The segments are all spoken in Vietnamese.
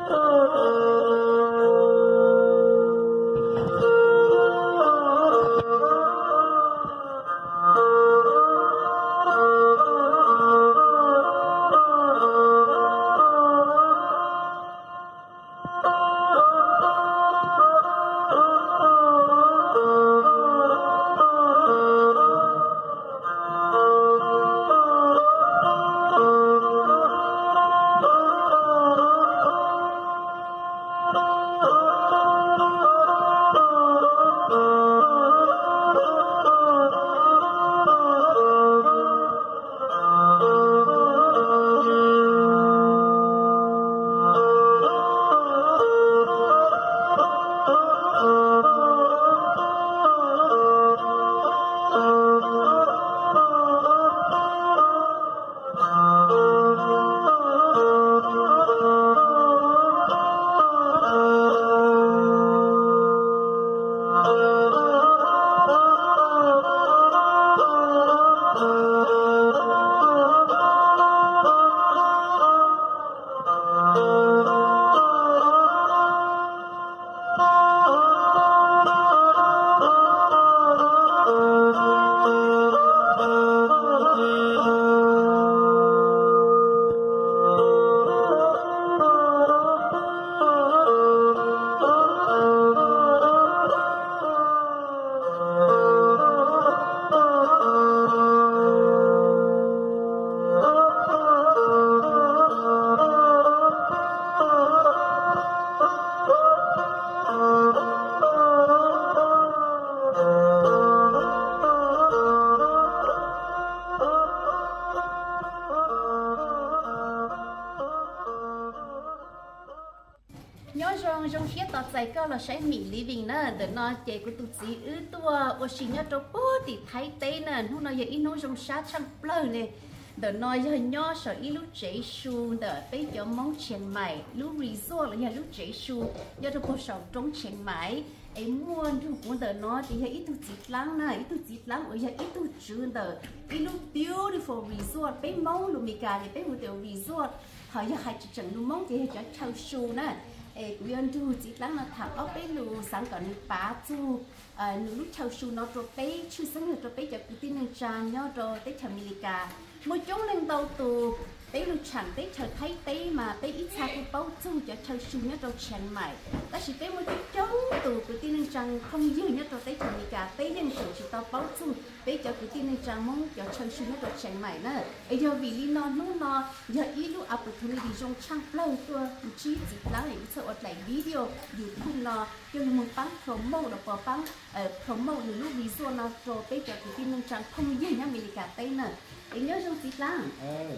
trong phía tọt dày cao là sẽ mỹ living nè để nó chạy của tụi chị ư tua ở xin nhá cho bố thì thấy tê nè lúc nào giờ ít nói trong sát trong plơ nè để nói giờ nhỏ sợ ít lúc chạy su để bây giờ mong chèn mày lúc resort là giờ lúc chạy su giờ tôi có sầu trong chèn mày em muốn thu cũng để nó thì ít tụi chị lắng nè ít tụi chị lắng ở giờ ít tụi chữ để ít lúc beautiful resort bây mong lúc mình cả thì bây một tiểu resort họ giờ hai chữ chẳng lúc mong thì cho chào su nè quý anh chú chỉ lắng là thằng ốc bé lù sáng còn bá chú lúc chào su nó rồi bé chú sáng rồi bé cho tin nên tràn nhau rồi tới thằng Milica một chỗ lên đầu tù bé lúc chẳng bé chờ thấy bé mà bé ít xa cái bao chú cho chào su nhá rồi chèn mày ta chỉ bé một chỗ tù của tin nên tràn không dư nhá rồi tới thằng Milica bé lên chỗ chỉ tao bao chú bé cho tin nên tràn mong cho chào su nhá rồi chèn mày nữa giờ vì lý nó giờ ít lúc opportunity trong trang play tôi chỉ lắng lại sợ lại video YouTube nó cho một bán promo được vào bán promo từ lúc video nó rồi bây giờ thì tin trang không dễ nhá mình cả tay nè anh nhớ trong chỉ lắng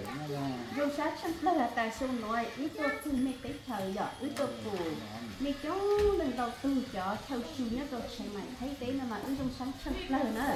rồi sát trang play là tài số nói ít tôi từ mấy cái thời giờ ít tôi bù mấy cháu lần đầu tư cho theo chú nhất rồi sẽ mày thấy đấy là mà ít trong sáng trang play nữa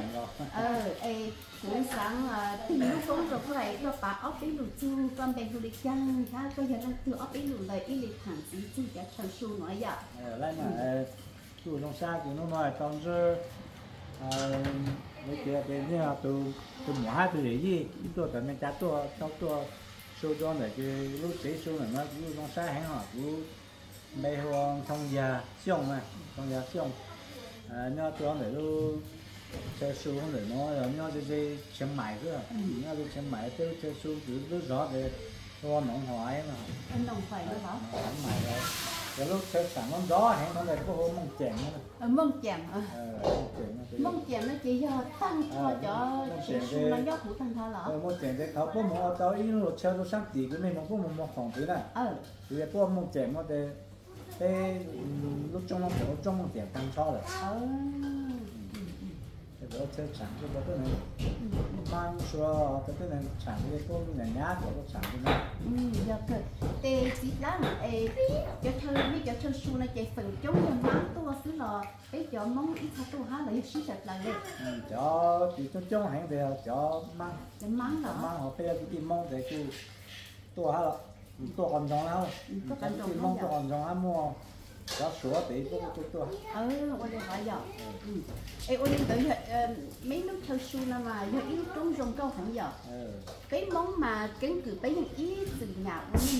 cũng sáng tìm lúc công rồi phải cho bà ốc đến lụt chu con bèn du lịch chăng ha coi giờ đang từ ốc đến lụt lại ít lịch thẳng tí chu cho chào su nói vậy lại mà chu trong xa thì nó nói trong giờ mấy cái như là từ mùa hai từ đấy gì tôi tận mình trả tôi sau tôi số cho này cái lúc chế số này nó cứ trong xa hay hả cứ bây hôm thông gia xiong này thông gia xiong nó tôi để lúc chơi xuống để nó nhau chơi xem mày cơ nhau đi xem mày tới chơi xuống cứ rất rõ để cho nóng hoài mà anh nóng hoài đó hả mày rồi cái lúc chơi sẵn nó gió hay nó lại có hôm mông chèn nữa mông chèn mông chèn nó chỉ do tăng cho xuống nó gió của tăng thôi lỡ mông chèn để tháo bố mông tao ít lúc chơi lúc sáng tí cái này mông có một phòng thứ này thì bố mông chèn nó để lúc trong mông chèn tăng cho rồi đó chơi chẳng cho nó cái này mang xua cái này chẳng cái con này nhá của nó chẳng cái này giờ thôi tê chỉ lá này cho chơi su này chạy phần chống cho máng tôi xứ lò cái cho móng ít sao tôi há lại xí sạch lại đi cho chỉ cho chống hàng đều cho máng là máng họ bây cái mông để tôi há là tôi còn trong nào cái mông tôi còn trong há mua đó sữa tí tôi ôi đây phải giờ ôi đây tự mấy nước theo su nào mà giờ ít trong rồng câu hẳn giờ cái món mà cánh cửa bấy những ít từ nhà mình nó có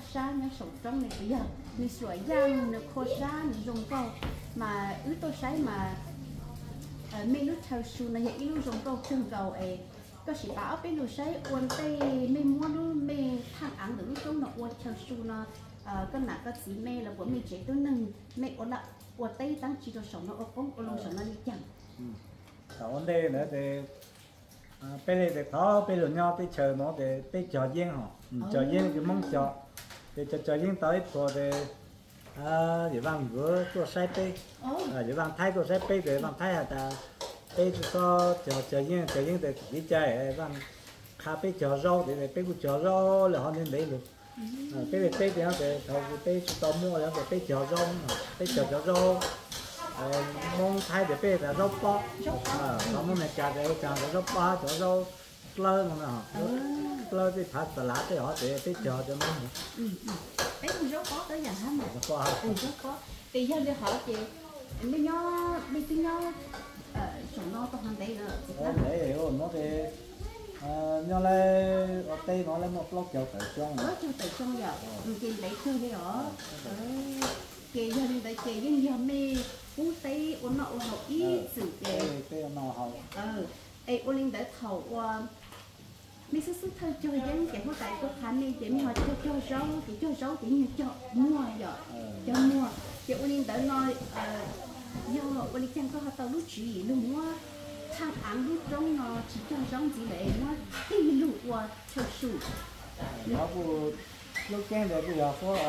sa nhá sống trong này bây giờ mình sửa giang nó khô sa nó dùng câu mà ứ tôi sấy mà mấy lúc theo su này vậy lúc dùng câu chân cầu ấy có sĩ bảo bên lúc sấy uốn tây mấy mua lúc mấy thằng ăn được lúc trong nó uốn theo su nó cái nào cái gì mê là của mình chế tôi nâng mẹ uốn tây tăng chỉ cho sống nó ốp bông uốn sống nó đi chẳng còn vấn đề nữa thì bây giờ thì khó bây giờ nhau bây chờ nó để bây chờ riêng hả chờ riêng cái mong chờ để chờ riêng tới rồi thì để bằng vừa tôi sai bây để bằng thay tôi sai bây để bằng thay là ta bây giờ chờ riêng để đi chơi bằng khá bây chờ rau để bây giờ chờ rau là họ nên lấy được bây giờ bây giờ để thầu bây giờ mua là để bây giờ rau bây giờ rau mong thay để bây giờ rau bó nó muốn này trà để trà rau bó cho rau lơ mà nè lơ thì thật là lá thì họ để bây giờ cho nó ấy con rau bó tới giờ hả mà rau bó thì giờ đi hỏi chị mấy tiếng nhỏ sống nó to hơn đấy nữa để hiểu nó thì nhau lại ở tây nó lại một lốc chậu tới trong nó chậu tới trong giờ chị lấy thương đi ở kề giờ đi tới kề nhưng giờ mê uống tây uống nọ uống học ít sự kề tây nọ học ấy uống lên tới thầu mình sẽ xuất thôi cho dân cái hôm tại có khả năng để mình họ cho rau thì như cho mua giờ cho mua thì uống lên tới nói do uống lên chẳng có họ tàu lúc chỉ luôn mua thang ăn lúc trong nó chỉ cho rau gì để mua cái mình lụt qua cho sủ nó cũng lúc cái này bây giờ có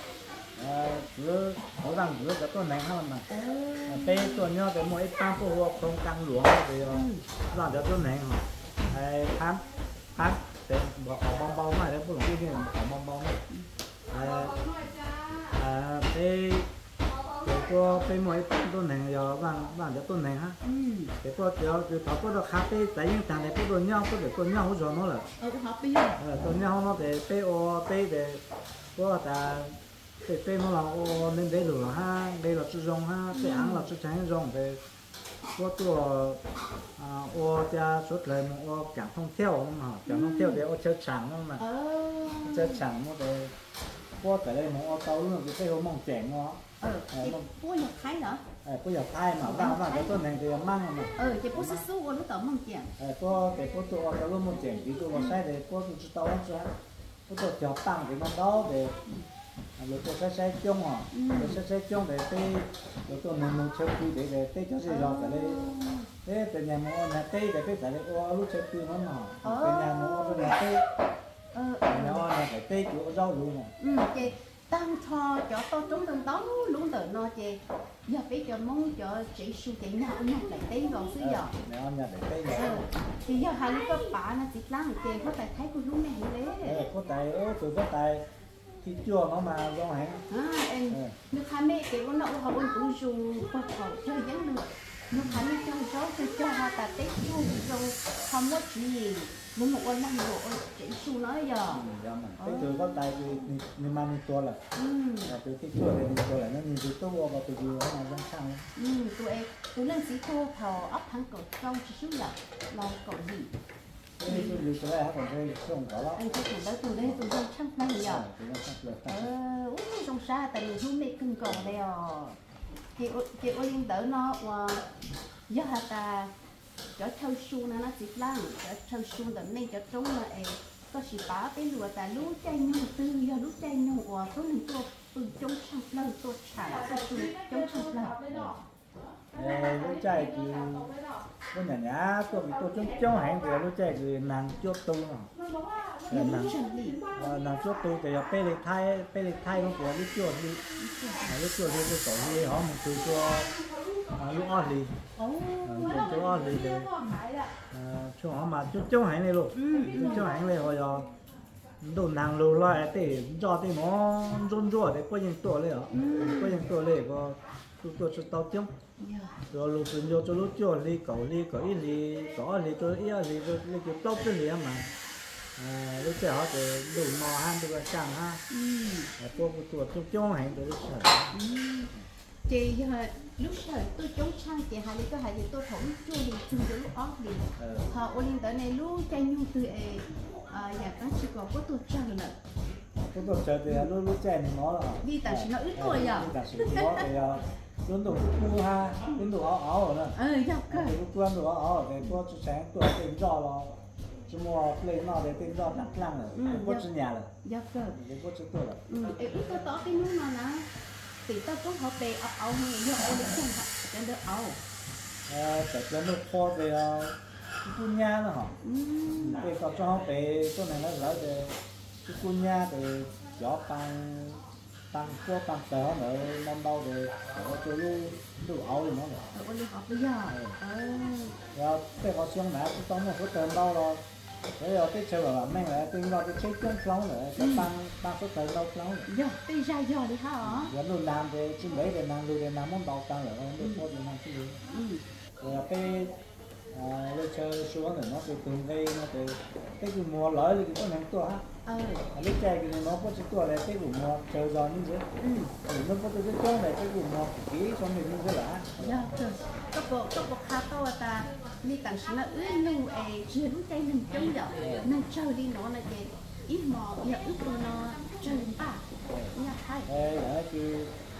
cứ ở đằng dưới cái con này hơn mà bây giờ nhau để mỗi tam phố hoa không căng luồng thì làm cho con này hả tháng để bỏ bong bong này đấy, cái này bỏ bong bong này bây cái mỗi con này giờ làm cho con này ha để có giờ từ thọ có được khá bây tại những thằng này có được nhau hỗ trợ nó là con nhau nó để bây để có ta bây nó là nên để lửa ha đây là chú rong ha cái ăn là chú tránh rong về cóตัวcha xuất lại một cảng thông theo mà cảng thông theo để chơi chẳng mà chơi chẳng nó để có cái đây một tàu luôn cái hôm mong chèn nó có nhập thái nữa có nhập thái mà vào cái con này thì mang mà chỉ có sức số lúc tàu mong chèn có cái cóตัวtàu luôn mong chèn thì tôi vào sai để có tàu cho cóตัวchọt tăng thì nó đó để rồi tôi sẽ chung à tôi sẽ chung để tê rồi tôi mình chơi khi để tê cho gì rồi cái đây thế từ nhà mua nhà tê để cái tại đây lúc chơi khi nó mà từ nhà mua cái nhà tê nhà mua nhà cái tê chỗ rau luôn mà chị tăng cho to trúng từng tóc luôn tự nó chị giờ biết cho mong cho chị su chị nhà ông lại tê rồi xứ giờ nhà để tê thì giờ hai đứa bà nó chỉ lắng chị có tài thấy cô lúc này đấy có tài tôi có tài thì chua nó mà do hả em nước hai mẹ cái con nậu họ cũng dùng qua khẩu chơi giống được nước hai mẹ cho họ ta tết chung rồi không có gì muốn một con năm bộ chỉ su nói giờ cái từ có tài thì nhưng mà mình to là từ cái chua này mình to là nó nhìn từ to và từ vừa nó là sang tụi lên sĩ tô thò ấp thằng cột trong chỉ số là cột gì cái từ đây còn đây không có đó anh thấy tụi đây chắc này giờ trong xa tại vì hôm nay cưng cầu đây chị ô liên tử nó giờ ta cho theo su nó chỉ lăng cho theo su để nên cho trống là có chỉ bá bên lúa ta lú chay nhung từ giờ lú chay nhung có nhữngตัวtừ trong sang lầnตัวchả có su trong sang lần lú chay thì cái nhà nhá tôi trong hàng thì lú chay thì nàng chốt tu mà nàng chốt tu thì bây lịch thay nó của lú chốt đi tôi tổ đi họ một từ cho lú o lì chú o lì để chú họ mà chú trong hàng này luôn trong hàng này hồi giờ đồ nàng lù lại để cho thì nó rôn rủa để có những tuổi này có những tuổi này có tôi cho tao chống rồi lù từ vô cho lú chốt lì cẩu ít lì cỏ lì tôi ít lì tôi chụp tóc cái lì mà lúc trẻ họ để đủ mò han được chẳng ha tôi trong hàng tôi chị lúc thời tôi chống sang chị hai cái hai tôi thủng chui đi chung với lúc ót đi họ ôn tới này lúc chay nhung từ nhà các chị có tôi trang rồi cái đồ chơi thì lúc chơi nó là vì tại sao nó ít tuổi à tại sao nó thì luôn đồ cua ha luôn đồ áo rồi nè dạ cơ đồ đồ áo thì có chút sáng tuổi tiền do là chứ mua lên nó để tiền do đắt lăng rồi có chút nhà rồi dạ cơ có chút tuổi rồi ít có tỏ cái nước nào nè thì tao cũng học về áo này nhưng áo đấy không học cái đó áo tại cho nó kho về cún nha nữa hả thì còn cho về chỗ này nó lấy về cún nha thì gió tăng có tăng tờ nữa năm đâu rồi có chỗ lu áo thì nó rồi ôi đi học bây giờ rồi cái họ xong nãy cũng tông một số tờ đâu rồi thế rồi cái chơi bảo mình lại tính vào cái chết chân phóng nữa cái tăng số tờ đâu phóng nữa giờ đi ra giờ đi hả giờ luôn làm về chứ mấy về làm luôn về làm món bao tăng nữa không được thôi làm cái gì rồi cái lên chơi xuống rồi nó từ từng cây nó từ cái gì mùa lỡ thì có những tua ha lúc chơi thì nó có chỉ tua là cái vùng mùa chơi gió như thế thì nó có từ cái chỗ này cái vùng mùa kỹ cho mình như thế là dạ rồi các bộ khá to ta đi tặng xin nó ướt nung chưa lúc tay mình trông giờ nên chơi đi nó là cái ít mò giờ ướt của nó chơi ba nha hay đấy thì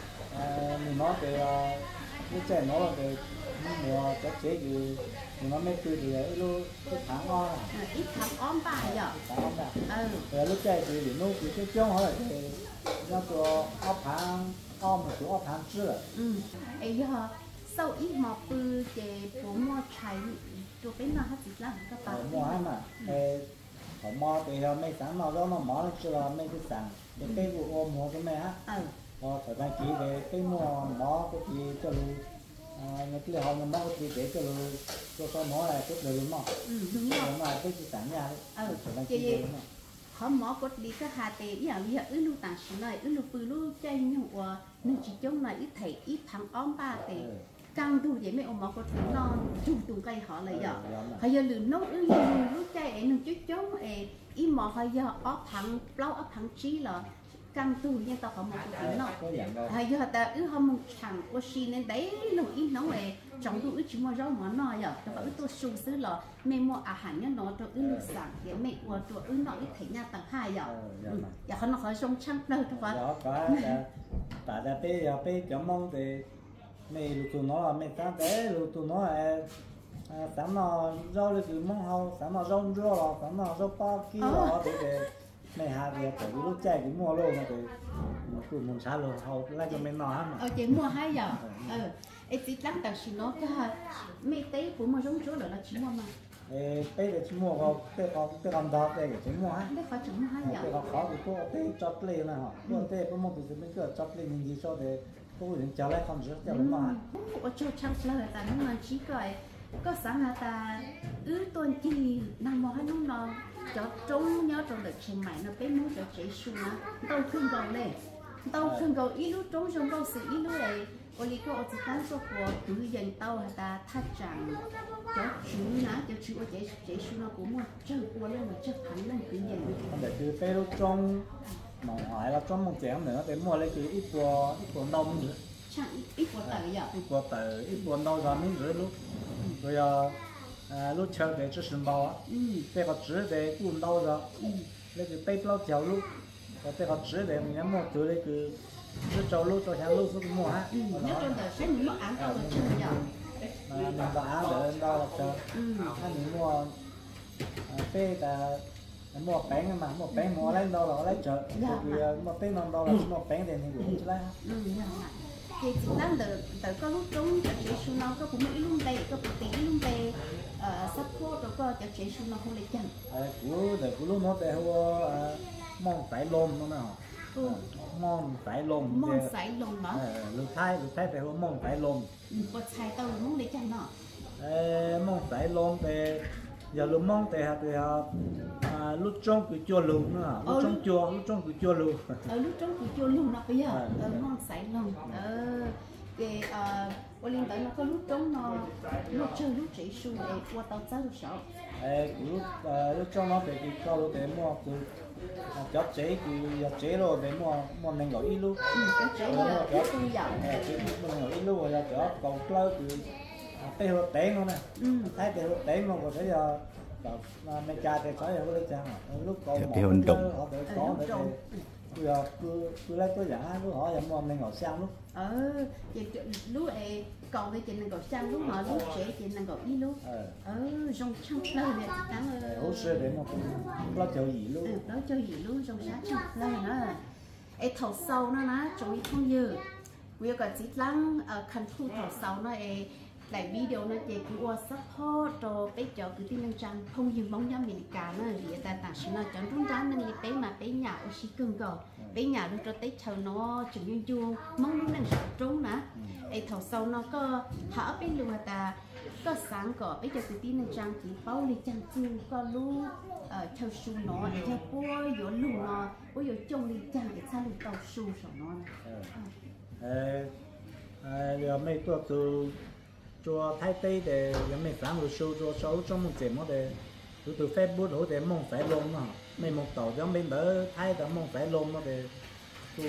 mình nói về lúc chơi nó là về mùa cái chế gì nó mới cười thì lúc tháng ngon ít tháng óm ba giờ tháng óm rồi lúc chơi thì nó cứ cái chỗ hỏi thì nó cho ốp hàng ôm một chỗ ốp hàng chứ ấy giờ sau ít mò bự cái bộ mua trái chỗ bên nào hết gì lắm các bạn mua mà họ mò thì mấy sáng nào đó nó mò lên chưa mấy cái sáng cái vụ ôm mua cái mấy á thời gian chỉ về cái mua mò cái gì cho luôn những cái họ mình mò cái gì để cho mò lại cái đời luôn mà đúng rồi mà cái gì sáng nhà đấy họ mò cột đi cái hạt tê ý là ít lưu tàng sinh này ít lưu bự lưu chơi nhưng mà nên chỉ trong này ít thầy ít tháng óm ba tê càng đủ vậy mấy ông mò cột nó chung tụng cây họ lại giờ họ giờ lừa nốt lúc chơi ấy nung chút chống ít mò họ giờ ốp thằng chi là càng đủ nhưng tao có một cái nó họ giờ ta không chẳng có gì nên đấy lúc ít nấu trong đủ chỉ mua rau món nọ giờ tao bảo tôi sung sướng là mẹ mua hàng nhân nó tôi lúc sáng cái mẹ mua tôi nó ít thấy nhà tầng 2 giờ giờ họ nó khỏi sung trăng đâu thôi đó có tại là bây giờ mong thì mẹ lụt tụi nó là mẹ sáng té lụt tụi nó là sáng nào rau thì mong hao sáng nào rau rau là sáng nào rau bao ký đó để mẹ hà thì phải lúc chạy cũng mua luôn mà thì muốn xả luôn hao lại cho mẹ nó mà chỉ mua 2 giờ chỉ đăng tặng xin nó cái mẹ té cũng mua giống chỗ là chỉ mua mà bây giờ chỉ mua cái con đó cái chỉ mua á đấy phải chỉ mua 2 giờ cái khó thì có cái chót lên là họ có cái có một cái mình cứ chót lên mình gì cho để có những cháu lại không rửa cho đúng mà ở chỗ trăng lời ta nó mà chỉ coi có sáng là ta tuần kỳ nằm mò hay nó cho trống nhớ trong đợt trên mày nó bé muốn cho chế su nó tao khưng cầu ít lúc trống trong câu sự ít lúc này ở đây có chỉ tán số của tự dân tao hay ta thắt chẳng cho chú ná cho chú ở chế su nó cũng mua chơi qua lên mà chơi thắng lên tự dân để từ bé lúc trong mà hỏi là trong một chén nữa để mua lấy cái ít của nông nữa chẳng ít của tờ giờ ít của nông rồi mới rửa lúc rồi lúc chơi để cho sườn bò á để có chữ để cuốn đâu rồi lấy cái tay bao chảo lúc và để có chữ để mình nhắm một từ đây cứ cho lúc cho hàng lúc số mua á nhớ trong tờ sách mình mất án tao là chưa giờ mình đã để đâu là chờ anh mình mua cái là mua bánh mà mua bánh mua lấy đâu là lấy chợ vì mua bánh non đâu là mua bánh để mình cũng lấy thì chỉ đang đợi có lúc trống cho chế su nó có cũng ít luôn đây có một tí luôn đây sắp khô rồi có cho chế su nó không lấy chân của lúc nó để hoa mong phải lôm nó nào mong phải lôm đó lúc thái để hoa mong phải lôm có xài tao muốn lấy chân nó mong phải lôm để giờ lúc mong thì lúc trong cứ chua luôn nữa lúc trong cứ chua luôn lúc trong cứ chua luôn nó bây giờ mong sải lồng cái liên tới nó có lúc trong nó lúc chơi lúc chạy su để qua tàu sáu lúc sáu lúc trong nó để cái câu để mua từ chót chế thì chế rồi để mua nên gọi ít lúc cái chế là cái tu dạo mình gọi ít lúc rồi cho cầu cơ thì tê hột té nó nè thấy tê hột té nó còn bây giờ mấy cha thì có lấy chăng lúc còn một họ để có để cứ lấy tôi giả lúc họ giờ mua mình ngồi sang lúc vậy lúc ấy còn cái chuyện này còn sang lúc mà lúc trẻ chuyện này còn đi lúc rong trăng lời này đáng hỗ trợ để một lo cho gì luôn đó cho gì luôn rong sáng trăng lời nữa ấy thầu sâu nó trong cái không dư bây giờ chỉ lắng khăn thu thầu sâu nó ấy lại video nó chỉ cứ qua support rồi bây giờ cứ tin rằng không dừng bóng nhắm mình cả nó vì ta tặng sự nó chọn đúng ra nên bé mà bé nhà ở xí cưng rồi bé nhà lúc cho tết chờ nó chừng như chua mong lúc này sợ trốn nè ấy thầu sau nó có hở bên lùa ta có sáng cỏ bây giờ cứ tin rằng chỉ bao đi chăn chu có lu theo su nó theo bố vô lù nó bố vô trông đi chăn để sao lù tàu su rồi nó giờ mấy tôi từ cho thái tây để giờ mấy sáng rồi show cho số trong một节目để từ Facebook hỗ trợ mong phải luôn mà mấy một tàu giống bên đỡ thái đã mong phải luôn nó để tu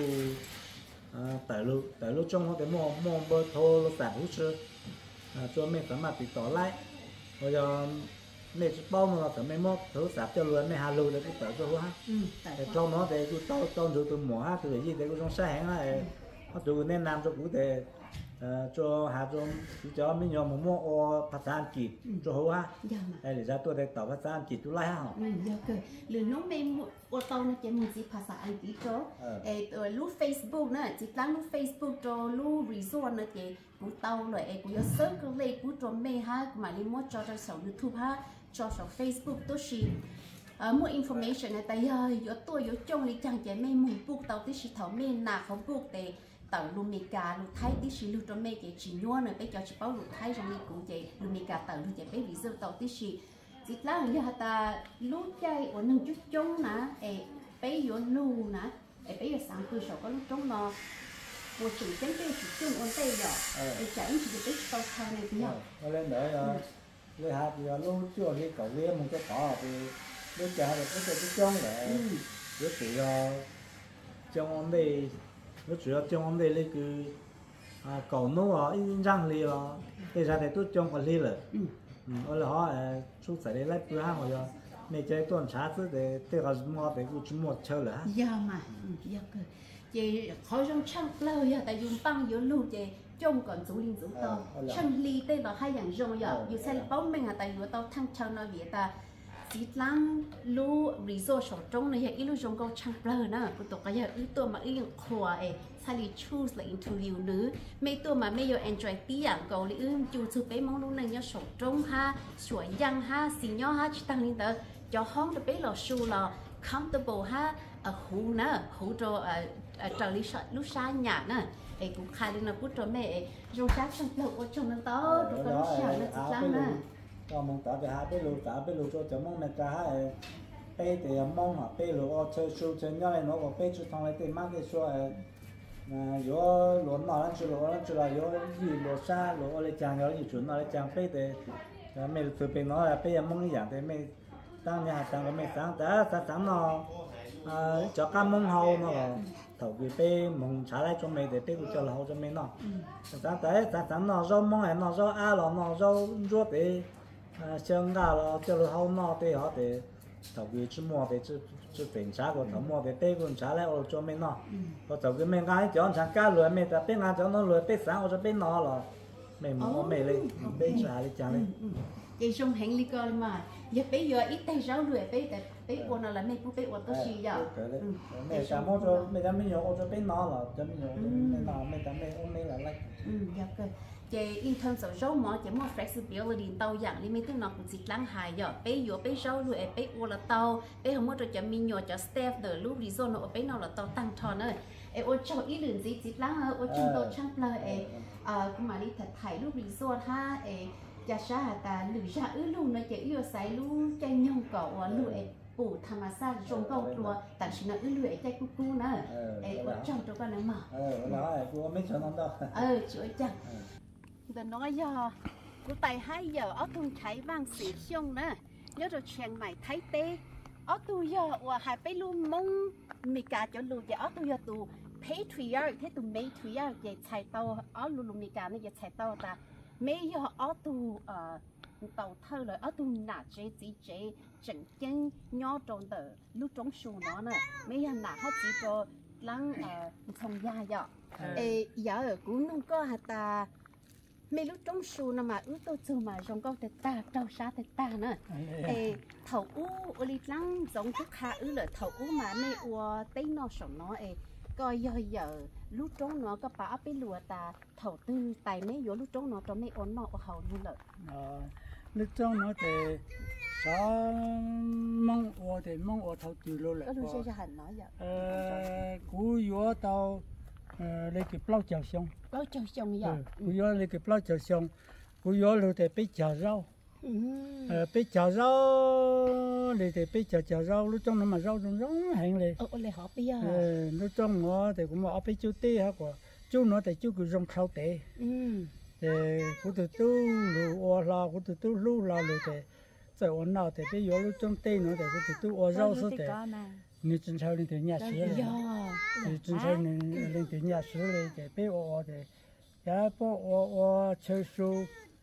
tại lúc trong họ để mong bơ thô sản hữu sư cho mấy sản mà bị tỏ lại bây giờ mấy bao mà tao mấy mốt thử sạp cho luôn mấy hà lưu để cái tờ cho ha để trong nó để tôi tao rồi tôi mua ha từ gì để tôi trong sáng này họ từ nên làm cho cụ thể cho hà trong cho mấy nhóm mua ô phát sản kịp cho hữu ha để ra tôi để tàu phát sản kịp tôi lại ha giờ cơ lừa nó mấy ô tô nó chỉ muốn gì phát sản kịp cho lúc Facebook nữa chỉ đang lúc Facebook cho lúc resort nữa thì cụ tàu rồi cụ có search cái này cụ cho mấy ha mà đi mua cho sổ YouTube ha cho sổ Facebook tôi xí mua information này tại giờ tôi trong đi chẳng chỉ mấy muốn book tàu tôi xí thầu mấy nào không book để tàu Lumika lu thái tí xí lu cho mấy cái chỉ nhua nữa bây giờ chỉ bảo lu thái trong này cũng vậy Lumika tàu lu chỉ bây giờ tàu tí xí chỉ là như ta lu chơi ở nông chút trống nè bây giờ lu nè bây giờ sáng từ sau có lúc trống nó một chỉ cái chỉ trông ổn tây rồi chạy chỉ được tàu thang này nhỉ lên đấy lấy hạt giờ lu chưa đi cậu lên một cái cỏ thì lúc chạy được cái trống để lúc chỉ trong ổn đây nó chủ yếu trong vấn đề là cái cầu nô ít răng li là bây giờ thì tôi trong còn li rồi ở là họ xuất sẽ lấy bữa hàng rồi mấy cái tuần sáng thứ để tôi có mua để tôi mua chơi là giờ mà giờ cơ chị khỏi trong trăng lâu giờ tại dùng băng dùng lù chị trong còn số linh số to trăng li đây là hai dạng rồi giờ dù sao là mình tại dù tao thăng trăng nó vậy ta chỉ lăng lu resort sổ trong này ít lu trong câu trăng bờ nè, cụ tổ cái giờ ítตัวmà ít khóa sao đi choose là into liu nữ, mấyตัวmà mấy giờ enjoy tí à, cầu li chú chụp bé mong lúc này nhớ sổ trong ha, sủi giang ha, xì nhó ha, chỉ tăng lên tới, cho hóng được bé là su là comfortable ha, hú nè, hú cho trở lý lúc xa nhà nè, cũng khai lên là bút cho mẹ, rồi chắc trong lậu ở trong nó to, rồi còn lúc xa nó chỉ lăng nè. Còn mong ta về hai bé lù cho chấm mong mẹ ta hai bé thì mong mà bé lù chơi chơi chơi nhau này nó còn bé chơi thằng này thì mang cái số yếu lúa nó ăn là yếu gì lúa xa lúa lấy chàng yếu gì chuẩn nó lấy chàng bé thì mẹ từ bé nó là bé mong cái dạng thì mẹ tăng nhà tăng mẹ sáng nó cho các mong hậu nó thầu cái bé mong trả lại cho mẹ để bé cũng cho là hậu cho mẹ nó sáng nó rau mong này nó rau á nó rau ruột để chân gà là cho nó hậu nó để họ để thầu cái chú mua để chú tiền trả của thầu mua để bé cũng trả lại cho mẹ nó rồi thầu cái mẹ gái cho thằng cá lười mẹ ta bé ngã cho nó lười bé sáng cho bé nó là mẹ mua mẹ lên bé trả lại trả lên vậy xong hẹn ly coi mà giờ bây giờ ít tay rau lười bé ôn là mẹ cũng bé ôn tới gì giờ mẹ trả mua cho mẹ ta mới nhổ cho bé nó là cho mẹ nhổ mẹ nó mẹ ta mẹ ôn mẹ là lấy dạ cơ chị in terms of rau mỏ chỉ mua flexibility tàu dạng đi mấy thứ nó cũng chỉ lắng hài giờ bé rau lười bé ôn là tàu bé không mua cho mình nhổ cho staff the lúc đi zone nó bé nó là tàu tăng thon nữa ôn cho ít lượng gì chỉ lắng ôn chúng tôi chăm lo cũng mà đi thật thải lúc đi zone ha cha sa ta lười ra luôn nó chỉ yêu say luôn chơi nhông cậu lười bù tham sa trong câu đùa tại vì nó lười chơi cu nữa trong cho con nó mở nó cô mấy chỗ nó đâu chữa chẳng giờ nói giờ cô tay 2 giờ ở thùng cháy vàng xỉ xông nè nhớ rồi chèn mày thấy tê ở tu giờ và hai bé luôn mong mì cả cho luôn giờ ở tu giờ tu patriarch thế tu matriarch vậy chạy tàu ở luôn mì cả này giờ chạy tàu ta mấy giờ ở tu tàu thơ rồi ở tu nã chế chỉ chế chẳng chân nhỏ trong tờ lúc trong sù nó nè mấy hàng nã hết chỉ cho lăng thông gia vậy giờ ở cũng không có hạt ta mấy lúc trong sù nó mà ước tôi chưa mà trong câu tết ta trâu xa tết ta nữa thầu u li lăng giống chút khá ước là thầu u mà mấy u tây nó sống nó coi giờ lúc trống nó có bảo bên lùa ta thầu tư tài mấy vô lúc trống nó cho mấy ổn nó hầu như lợi lúc trống nó thì sao mong ở thầu tư luôn có đôi khi hẳn nói vậy cú vô tàu lấy cái bao chảo xong vậy cú vô lấy cái bao chảo xong cú vô rồi thì bị chảo rau bị chảo rau thì bị chảo rau lúc trong nó mà rau rong hẹn liền lấy họ bây giờ lúc trong nó thì cũng mà ở bên chú tê hả quả chú nó thì chú cứ rong khâu tê thì cũng từ từ lúa là cũng từ từ lúa là rồi thì tại ổn nào thì bây giờ lúc trong tê nó thì cũng từ từ ở rau số thì như trên sau lên từ nhà sữa này từ trên sau lên từ nhà sữa này thì bây giờ thì giá bỏ chơi su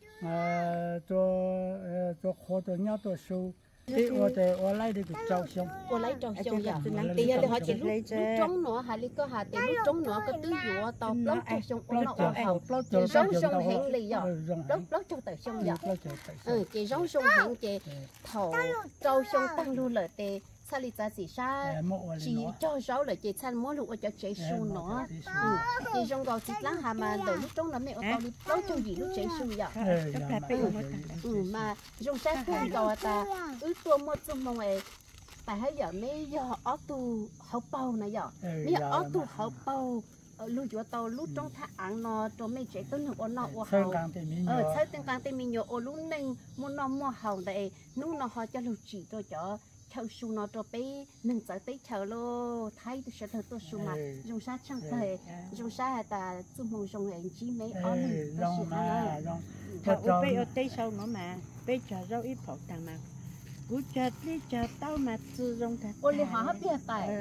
cho khó cho nhau cho su thì ở lại được trâu xong vậy thì giờ họ chỉ lúc trống nữa hay có hà thì lúc trống nữa có tứ dụa tàu lót trâu xong ở hậu giống sông hẹn lì giờ lót trâu tại sông giờ chị giống sông hẹn chị thầu trâu sông tăng luôn lợi thì sao lý ra gì sa chỉ cho rau là chị chăn mỗi lúc ở cho chị su nữa chị trong cầu chị láng hà mà đợi lúc trống là mẹ ở cầu đi lót trâu gì lúc chị su vậy mà trong sáng cũng cầu ta ước tua một trong mong ấy tại hay giờ mấy giờ ở tu học bầu này giờ mấy giờ ở tu học bầu lưu chúa tàu lúc trong thang ăn nó cho mấy trẻ tôi được ăn nó ở hậu sai tiếng càng tên mình nhiều ở lúc nên muốn nó mua hậu đây lúc nó họ cho lưu chỉ tôi cho theo su nó cho bé nâng tới tới chờ lô thấy tôi sẽ thở tôi su mà dùng sát chẳng thể dùng sát ta dùng mong dùng hình chỉ mấy ở nâng tôi su mà thầu bé ở tây sau nó mà bé chờ rau ít phổ tàng mà cú chặt đi chặt tao mà chưa dùng thật ôi li họ hấp bia tại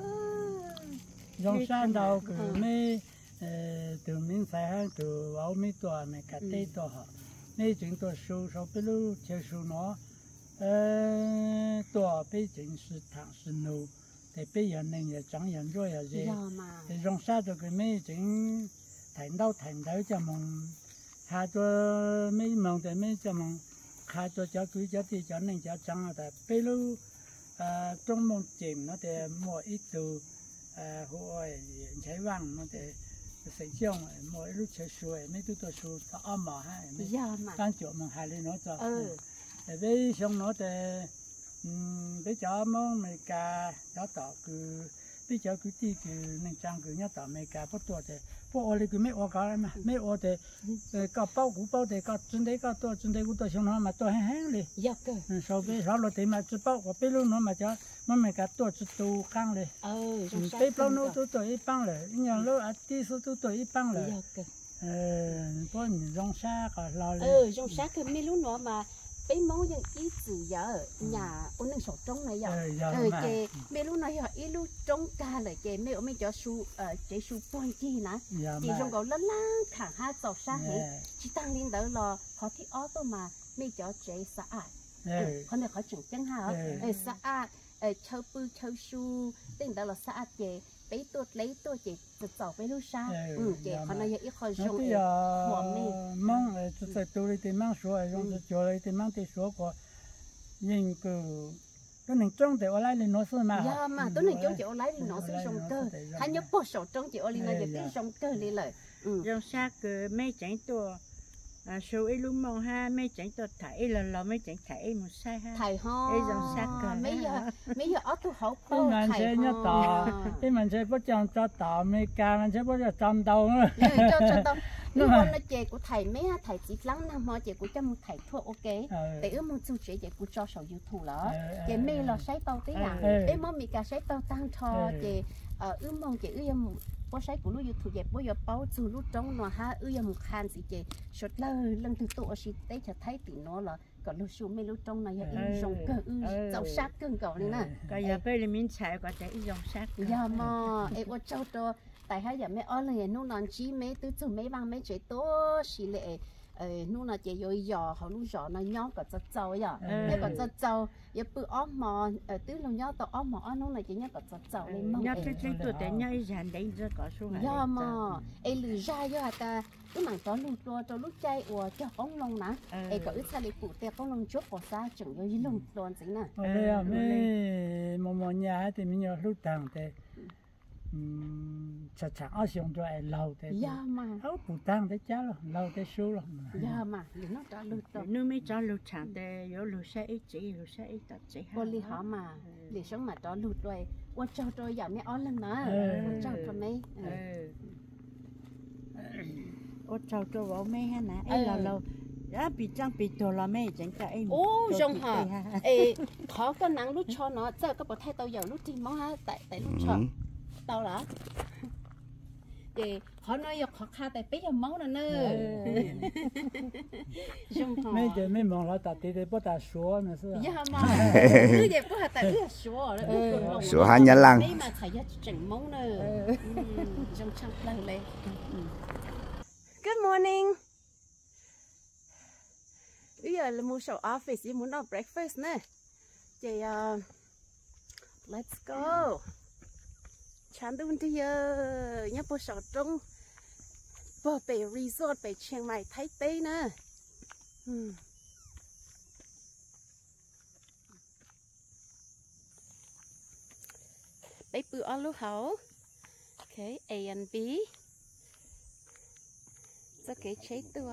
dùng sát đầu cứ mấy từ mình phải hàng từ áo mấy tuổi mấy cả tây tuổi họ mấy chuyện tuổi su sau bé lu chơi su nó tuổi bây giờ是nô thì bây giờ nên là chẳng nhận rồi là gì thì trong xã được cái mấy chuyện thành đâu cho mong hai cho mấy mong thì mấy cho mong hai cho cứ cho thì cho nên cho chẳng là bây lu trong mong chìm nó thì mỗi ít từ hồi trái vàng nó thì sử dụng mỗi lúc chơi suối mấy tôi suối có âm mà hay mấy đang chỗ mong hai lên nó cho bây xong nó thì bây giờ mong mấy cả cho tao cứ bây giờ cứ đi cứ nên trang cứ nhớ tao mấy cả bắt tuổi thì bắt ở đây cứ mấy ở cả mà mấy ở thì cả bao thì cả chân đấy cũng tôi xong nó mà tôi hang đi sau bây giờ nó thì mà chỉ bao có bây lúc nó mà cho mà mấy cả tôi chỉ tu căng đi bây bao nó tôi ít băng rồi nhưng lúc ở đi số tôi ít băng rồi có những rong xa cả lo rong xa cái mấy lúc nó mà bé mong những ý chữ giờ nhà ôn nâng sổ trống này giờ chị mấy lúc nói họ ý lúc trống ca là chị mấy ông mấy cho su chị su point chi nè chị trong cầu lớn láng khẳng hai tàu xa hết chị tăng lên đó là họ thích ó tôi mà mấy cho chị xã con này họ trưởng chân hả xã châu bư châu su tên đó là xã chị bé tôi lấy tôi chị tự tàu với lúc xa chị con này ít khỏi dùng mong tôi tôi thì mang số dùng tôi thì mang thì số của nhìn cứ tôi nên trong thì ở lại thì nó xưa mà tôi nên trong chị ở lại thì nó sẽ dùng cơ hay nhớ bộ sổ trong chị ở lại là cái dùng cơ đi lại dùng xa cứ mấy chén tua số ấy lúc mong ha mấy chén tua thải là mấy chén thải một sai ha thải ho dùng xa cơ mấy giờ ở tôi học bao thải ho cái mình sẽ bắt chọn cho tàu mấy ca mình sẽ bắt chọn chọn tàu nữa cho tàu nhưng mà nó chè của thầy mấy thầy chỉ lắng năm họ chè của cho một thầy thua ok để ước mong chú chè của cho sầu YouTube đó chè mê là sấy tàu tí là để mong mình cả sấy tàu tăng cho chè ước mong chè ước mong bó sấy của lúc YouTube chè bó giờ bao chú lúc trong nó ha ước mong khan gì chè sốt lần thứ tổ sĩ tế cho thấy thì nó là còn lúc xuống mấy lúc trong này in dòng cơ dòng sát cơn cầu này nè cái giờ bây giờ mình xài có thể dòng sát giờ mà em có trâu to tại hai giờ mấy ở này nó nói chi mấy từ từ mấy bằng mấy chuyện to xí lệ nu là chỉ rồi giò họ nu giò nó nhóc cả chất trâu vậy nếu cả chất trâu giờ bự ốm mò tứ lâu nhóc tao ốm mò nu là chỉ nhóc cả chất trâu lên mông nhóc cái tuổi để nhóc dàn đấy rất có số hả do mà lử ra do ta cái mảng đó lù tua cho lúc chay ủa cho con lông nè có ít sao để phụ te con lông chốt bỏ xa chừng rồi lông toàn chính nè đây à mẹ nhà thì mình nhớ lúc thằng thì chả chả ở xong rồi lâu thế mà không phụ tang thế chả lâu thế số rồi mà thì nó trả lụt rồi nếu mấy trả lụt chẳng thế có lụt xe ít chỉ lụt xe ít tập chỉ con đi họ mà để sống mà trả lụt rồi quan cho tôi giờ mấy on lên nữa cho tôi mấy ô cháu cho bố mẹ ha nè lâu lâu đã bị trăng bị tổ là mẹ chẳng cả em ô rong hả khó có nắng lúc cho nó giờ có bỏ thay tao giờ lúc thì món ha tại lúc cho tao là thì họ nói họ khai tại biết món nữa mấy giờ mấy món là tại để bắt ta số nữa sao dạ mà cứ vậy có tại biết số hai nhá lăng mấy mà thầy chỉnh món nữa trong trong lần lên Good morning bây giờ là mua sầu office muốn ăn breakfast nè thì let's go chán đúng thì nhớ bộ sầu trong bộ về resort về Chiang Mai Thái Tây nè bé bự ăn lúc hậu okay A and B rất cái chế tua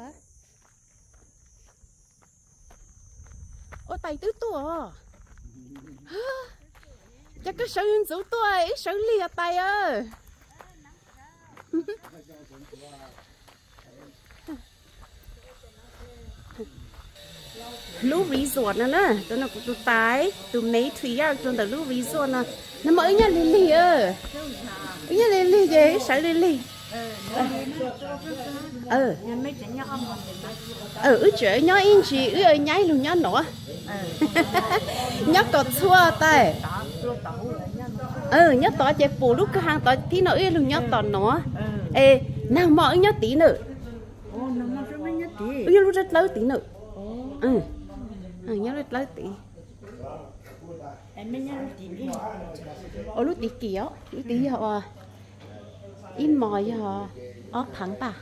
ô tay tứ tua chắc có sợi rủ tôi sợi lìa tay ơi lú resort nè tôi nó cũng tụi tái tụi mấy thủy ra tụi tụi lú resort nè nó mới nhá lì ơi nhá lì gì sợi lì trời nhá in chị nhái luôn nhá nọ nhá cọt xua tay nhá tỏ chạy bù lúc cái hàng tỏ tí nữa luôn nhá tỏ nó nào mọi nhá tí nữa lúc rất lâu tí nữa nhá rất lâu tí lúc tí kiểu lúc tí họ im mỏi họ ớt thẳng ta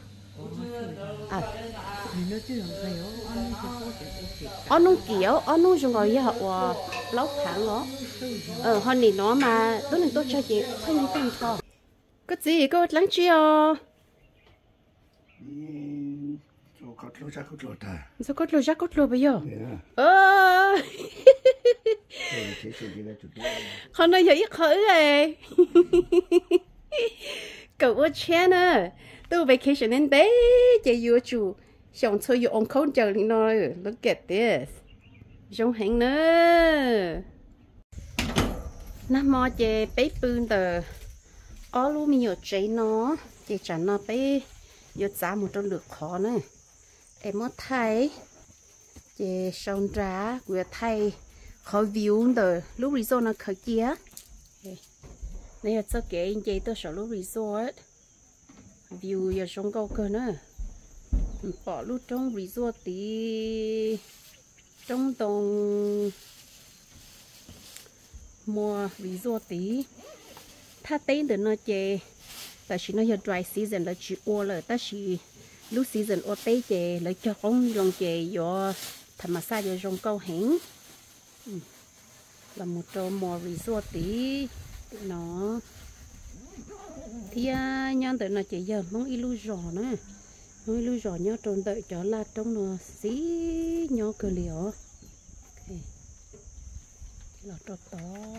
ăn nông kiểu ăn nông dùng rồi họ lóc thẳng đó hôm nay nó mà tôi cho chị không nên tin thôi có gì có lắng chưa sao cốt lô cốt lô bây giờ hôm nay giờ ít khởi rồi cậu ở trên nè tôi vacation đến đấy chị vừa chủ xong thôi yêu ông không chờ đi nói look at this giống hình nữa năm mò chị bé bươn tờ ở luôn mình nhiều chế nó chị chẳng nó bé nhiều giá một trong lượt khó nữa em mới thấy chị xong ra vừa thay khó view tờ lúc resort nó khởi kia này là sao kể chị tôi sợ lúc resort view giờ sống cao cơ nữa bỏ lúc trong resort tí trong đồng mùa resort tí ta tên được nó chè ta chỉ nói giờ dry season là chỉ ô là ta chỉ lúc season ô tây chè là cho con lòng chè do thầm mà xa giờ sống cao hẹn là một trong mùa resort tí nó thì nhân từ nó chỉ giờ mong illusion nữa mong illusion nhớ trốn đợi cho là trong nó xí nhớ cơ liều ok là trò to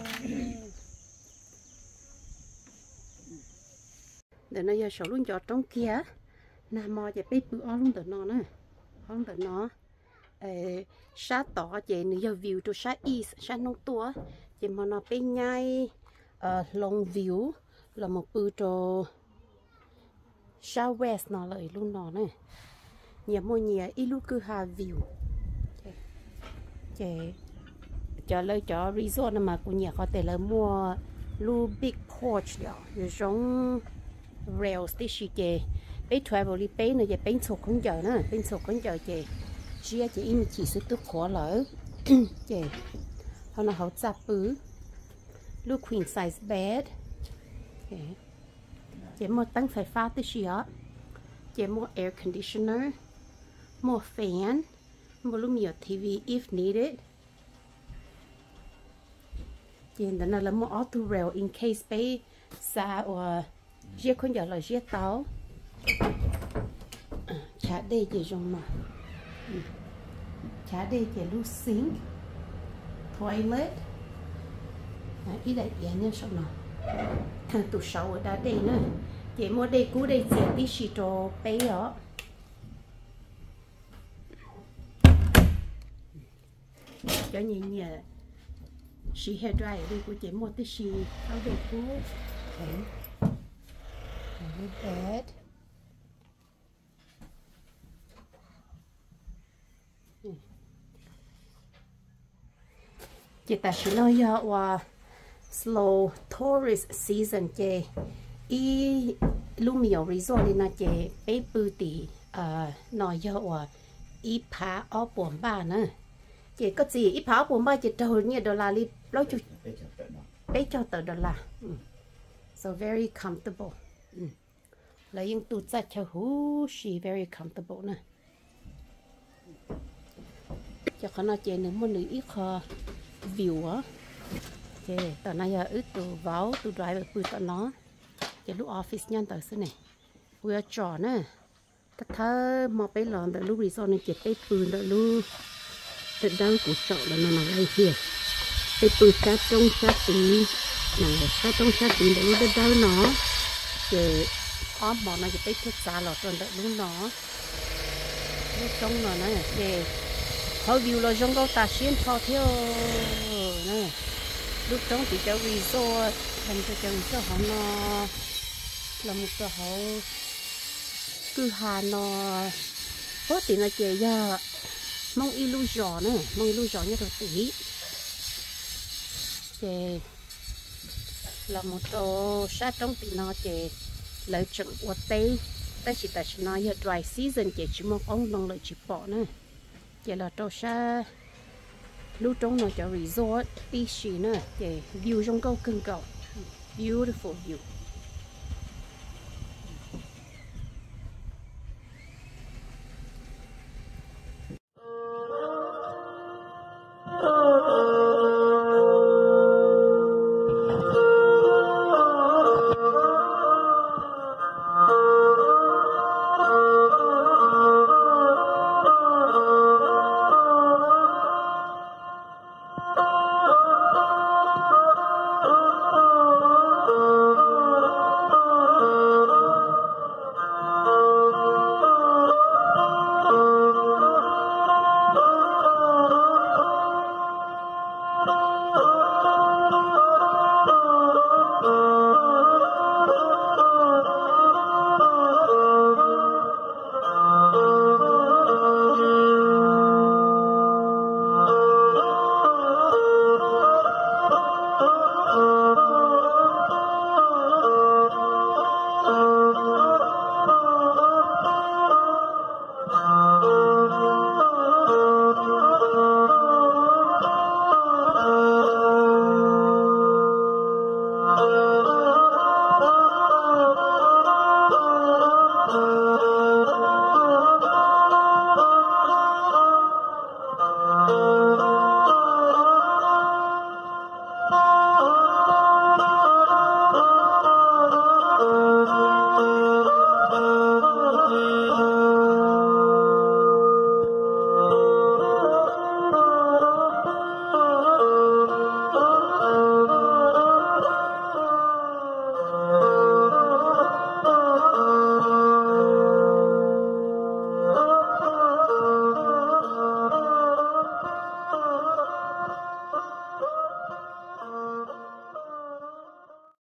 để nó giờ sổ luôn cho trong kia nam mò chỉ biết bự on luôn từ nó nữa on từ nó sát tỏ chị nữa giờ view to sát east sát nông tua chị mà nó bên nhai long view là một bự trò south west nó lại luôn nó này nhà mua nhà Ilukuha view chị cho lời cho resort mà của nhà có thể là mua lu big porch đó giống rail station chị bé travel đi bé này giờ bé sổ con giờ nữa bé sổ con giờ chị chia chị im chỉ số tức khó lỡ chị họ là họ chạp bứ lúc queen size bed chị mua tăng phải pha tới gì á chị mua air conditioner mua fan mua lúc nhiều TV if needed chị đó là mua auto rail in case bé xa hoặc giết con giờ là giết táo chả đây chị dùng mà chả đây chị lúc sink toilet ý đại diện nha sao nào tủ sầu ở đó đây nữa chị mua đây cú đây chị tí xì trò bé đó cho nhẹ nhẹ xì hair dryer đi của chị mua tí xì áo đây cú bed chị ta chỉ nói là slow tourist season chị y Lumio resort đi na chị bé bự tỷ nói là y phá ở buồn ba nữa chị có gì y phá ở buồn ba chị đầu như đô la đi lâu chú bé cho tờ đô la so very comfortable là những tụt ra cho hú she very comfortable nè cho con nói chị nữa muốn nữ ít khó view á chị tờ này là ít tụ vào tụ drive bự tờ nó chị lúc office nhân tờ xí này vừa tròn nè tất thơ mà bé làm được lúc resort này chị bé bự được lúc thật đang cũng sợ là nó nằm đây kia bé bự sát trong sát tí này sát trong sát tí để lúc đau nó chị ốm bọn nó chị bé thức xa lọt rồi đợi lúc nó lúc trong nó này chị họ view là trong câu ta xuyên thọ theo nè lúc trong thì cho resort làm cho resort họ nó là một cái họ cứ hà nó có tiền là chị ra mong illusion nè mong illusion như rồi tí chị là một tổ sát trong thì nó chị lợi chừng qua tây ta chỉ nói dry season chị chỉ mong ông nông lợi chỉ bỏ nè chị là tổ sát lúc trong nó cho resort beach nữa chị view trong câu cưng cầu beautiful view